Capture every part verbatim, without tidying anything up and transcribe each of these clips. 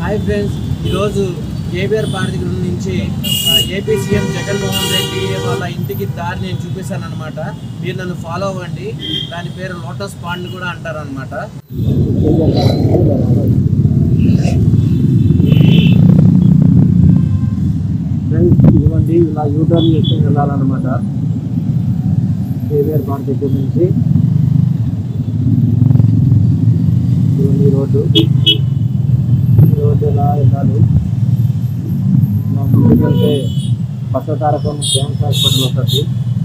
High friends KBR park నుంచి AP CM Jaganmohan Reddy వాళ్ళ ఇంటికి దారి నేను చూపిస్తాను అన్నమాట. మీరు నన్ను ఫాలో అవ్వండి. దాని పేరు లోటస్ పాండ్ కూడా అంటారు అన్నమాట. ఫ్రెండ్స్ ఇవ్వండి ఇలా యూటర్న్ చేసుకుని వెళ్ళాలన్నమాట. కేబీఆర్ పార్క్ దగ్గర నుంచి ఇవన్నీ రోడ్డు ఈ రోడ్డు ఎలా వెళ్ళాలి. ముందుకెళ్తే బసవతారకం క్యాన్సర్ హాస్పిటల్ వస్తుంది.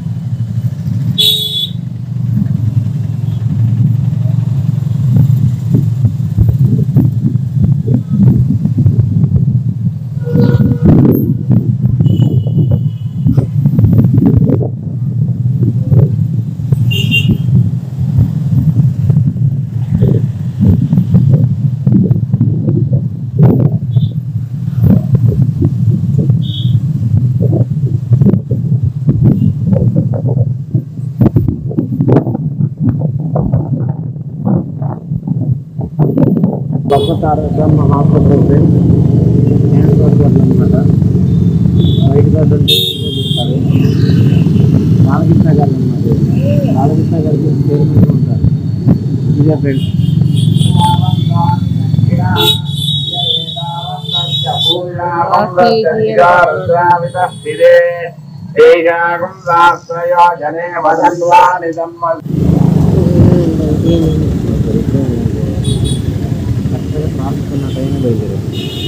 Basavatarakam hospital friends cancer hospital అనమాట. వైట్ గార్డు చూస్తారు. బాలకృష్ణ గారు అనమాట. బాలకృష్ణ గారికి చైర్మన్గా ఉంటారు. ఇదే ఫ్రెండ్స్ ప్రార్థిస్తున్న టైం బయలుదేరారు.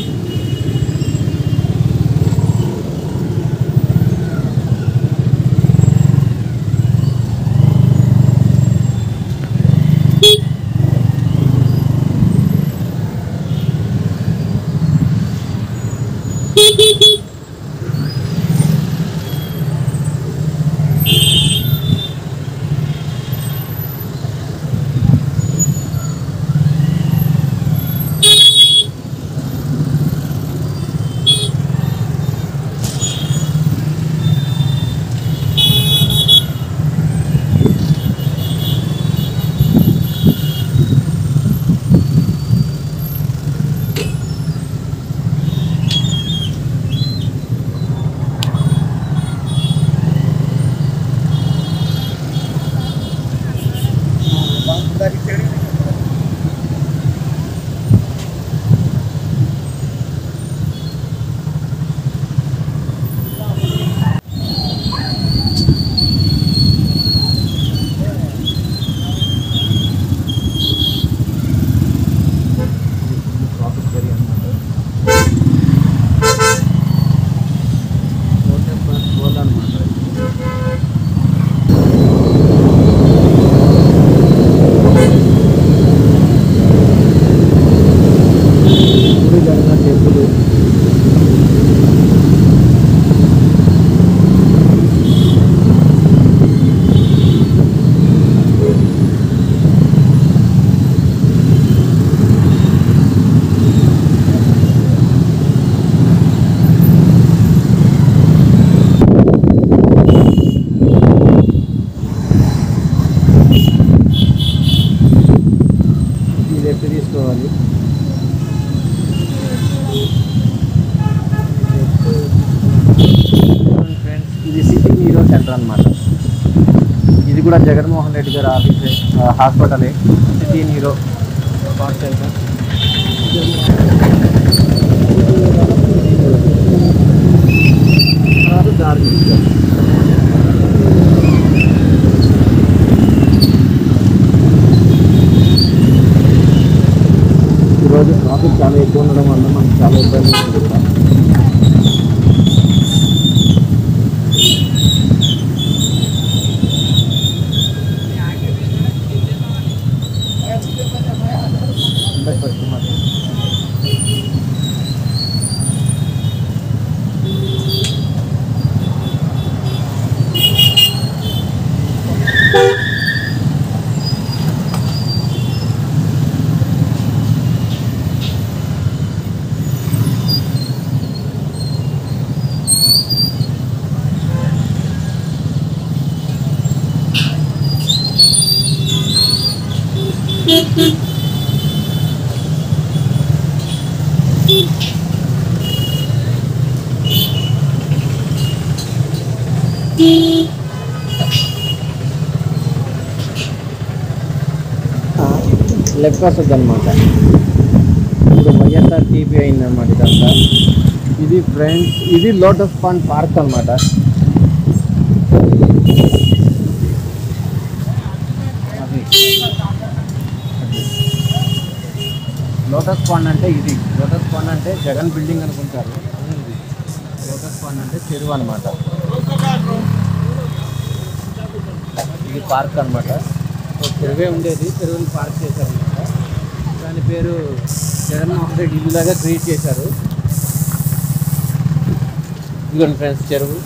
తీసుకోవాలి. ఫ్రెండ్స్ ఇది సిటీ నీరో సెంటర్ అనమాట. ఇది కూడా జగన్మోహన్ రెడ్డి గారి ఆఫీసే హాస్పిటలే సిటీ నీరో పార్క్ సెంటర్. దారి ఈరోజు ట్రాఫిక్ చాలా ఎక్కువ ఉండడం వల్ల మనకు చాలా ఇబ్బంది ఉంటుంది. లెఫ్ట్ వస్తుంది అనమాట. ఇప్పుడు వైఎస్ఆర్ టీపీ అయిందన్నమాట ఇదంతా. ఇది ఫ్రెండ్స్, ఇది లోటస్ పాండ్ పార్క్ అనమాట. లోటస్ పాండ్ అంటే ఇది. లోటస్ పాండ్ అంటే జగన్ బిల్డింగ్ అనుకుంటారు. లోటస్ పాండ్ అంటే చెరువు అనమాట. ఇది పార్క్ అనమాట. చెరువే ఉండేది, చెరువుని పార్క్ చేశారనమాట. దాని పేరు జగన్మోహన్ రెడ్డి ఇల్లులాగా క్రియేట్ చేశారు. ఇదిగోండి ఫ్రెండ్స్ చెరువు.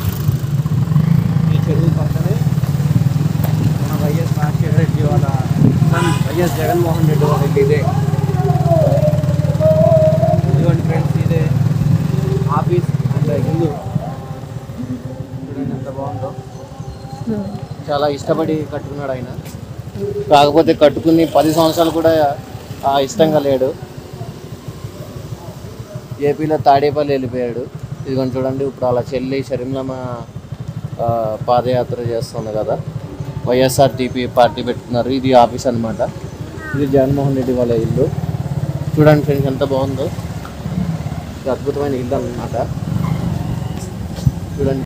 ఈ చెరువు పక్కనే మన వైఎస్ రాజశేఖర రెడ్డి వాళ్ళ సన్ వైఎస్ జగన్మోహన్ రెడ్డి వాళ్ళ ఇల్లు ఇదే. ఇదిగోండి ఫ్రెండ్స్ ఇదే ఆఫీస్ అండ్ ఇల్లు. చూడండి ఎంత బాగుందో. చాలా ఇష్టపడి కట్టుకున్నాడు ఆయన. కాకపోతే కట్టుకుని పది సంవత్సరాలు కూడా ఇష్టంగా లేడు. ఏపీలో తాడేపల్లి వెళ్ళిపోయాడు. ఇదిగోండి చూడండి, ఇప్పుడు అలా చెల్లి షర్మిలమ్మ పాదయాత్ర చేస్తుంది కదా, వైఎస్ఆర్టీపీ పార్టీ పెట్టుకున్నారు. ఇది ఆఫీస్ అనమాట. ఇది జగన్మోహన్ రెడ్డి వాళ్ళ ఇల్లు. చూడండి ఫ్రెండ్స్ ఎంత బాగుందో. ఇది అద్భుతమైన ఇల్లు అన్నమాట. చూడండి.